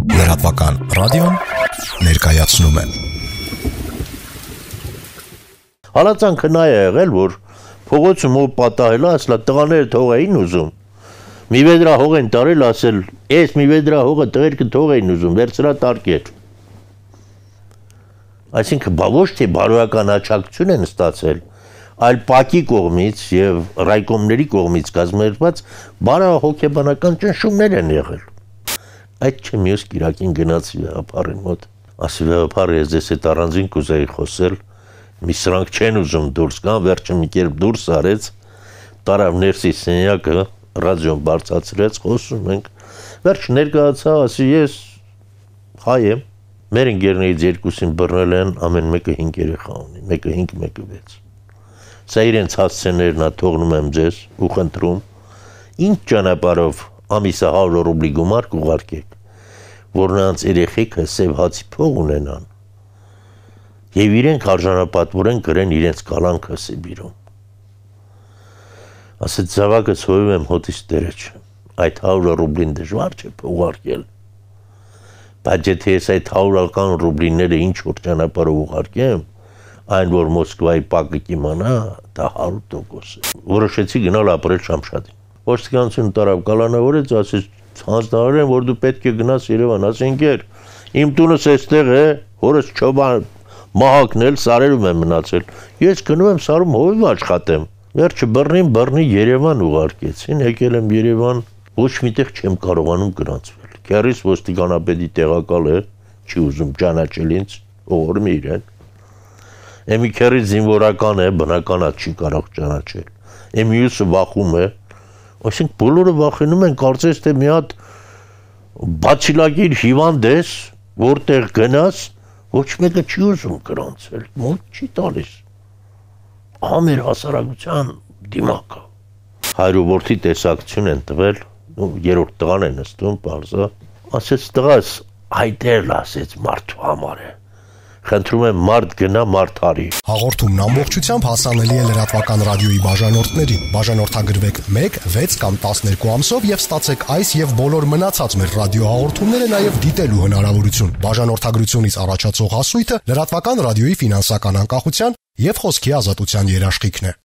Լրատվական ռադիոն ներկայացնում է։ Հալածանքը նա է եղել, որ փողոցում ու պատահելա, ասլա տղաները թող էին ուզում։ Մի վեդրա հող են տարել, ասել, ես մի վեդրա հողը տղերքը թող էին ուզում, վերցրա տարկեր։ Այսինքն ոչ թե բարոյական աջակցություն են ստացել, այլ ՊԱԿ-ի կողմից եւ ռայկոմների կողմից կազմակերպված բարոյահոգեբանական ճնշումներ են եղել։ Այդ չէ մյուս կիրակին գնացի վեհապարին մոտ, ասի վեհապարը ես դες այդ առանձին կուզեի խոսել, մի սրանք չեն ուզում դուրս գան, վերջը մի կերպ դուրս արեց, տարավ ներսի սենյակը, ռադիոն բարձրացրեց, խոսում ենք, վերջ ներկայացա, ասի ես հայ եմ, մեր ընկերներից երկուսին բռնել են, ամեն մեկը 5 երեխա ունի, մեկը 5, մեկը 6։ Սա իրենց հասցեներն է, թողնում եմ ձեզ ու խնդրում, ինչ ճանապարհով ամիսը 100 ռուբլի գումար կուղարկեք, որ նրանց երեխեքը սև հացի փող ունենան եւ իրենք արժանապատվորեն գրեն իրենց կալանքը Սիբիրում։ Ասեց զավակը ցույց եմ հոտից դերը չէ։ Այդ 100 ռուբլին դժվար չէ ուղարկել։ Բայց եթե ես այդ 100 ռուբլիները ինչ որ ճանապարհով ուղարկեմ, այն որ Մոսկվայի ՊԱԿ-ը կիմանա, դա 100% է։ Որոշեցի գնալ ապրել Շամշադին։ Ոստիկանությունը տարավ կալանավորեց, ասեց հանձնարարեն, որ դու պետք է գնաս Երևան, ասենք էր, իմ տունս էստեղ է, հորս Չոբան Մահակն էլ Սարերում եմ մնացել։ Ես գնում եմ Սարում հովիվ աշխատեմ։ Վերջը բռնի Երևան ուղարկեցին, եկել եմ Երևան, ոչ միտեղ չեմ կարողանում գրանցվել։ Քեռիս ոստիկանապետի տեղակալ է, չի ուզում ճանաչել ինձ, ողորմի իրեն։ Էմի քեռիս զինվորական է, բնական է, չի կարող ճանաչել։ Էմիուսը վախում է, այսինքն բոլորը վախենում են, կարծես թե մի հատ բացիլակիր հիվանդ ես, որտեղ գնաս, ոչ մեկը չի ուզում գրանցել, մոտ չի տալիս։ Ահա մեր հասարակության դիմակը։ Հայրուորդի տեսակցություն են տվել, երրորդ տղան է նստում, պարզա, ասեց տղաս, այդել ասեց մարդու համար է։ Խնդրում եմ մարդ գնա, մարդ արի։ Հաղորդումն ամբողջությամբ հասանելի է լրատվական ռադիոյի բաժանորդներին։ Բաժանորդագրվեք 1, 6 կամ 12 ամսով եւ ստացեք այս եւ բոլոր մնացած մեր ռադիոհաղորդումները նաեւ դիտելու հնարավորություն։ Բաժանորդագրությունից առաջացող հասույթը լրատվական ռադիոյի ֆինանսական անկախության եւ խոսքի ազատության երաշխիքն է։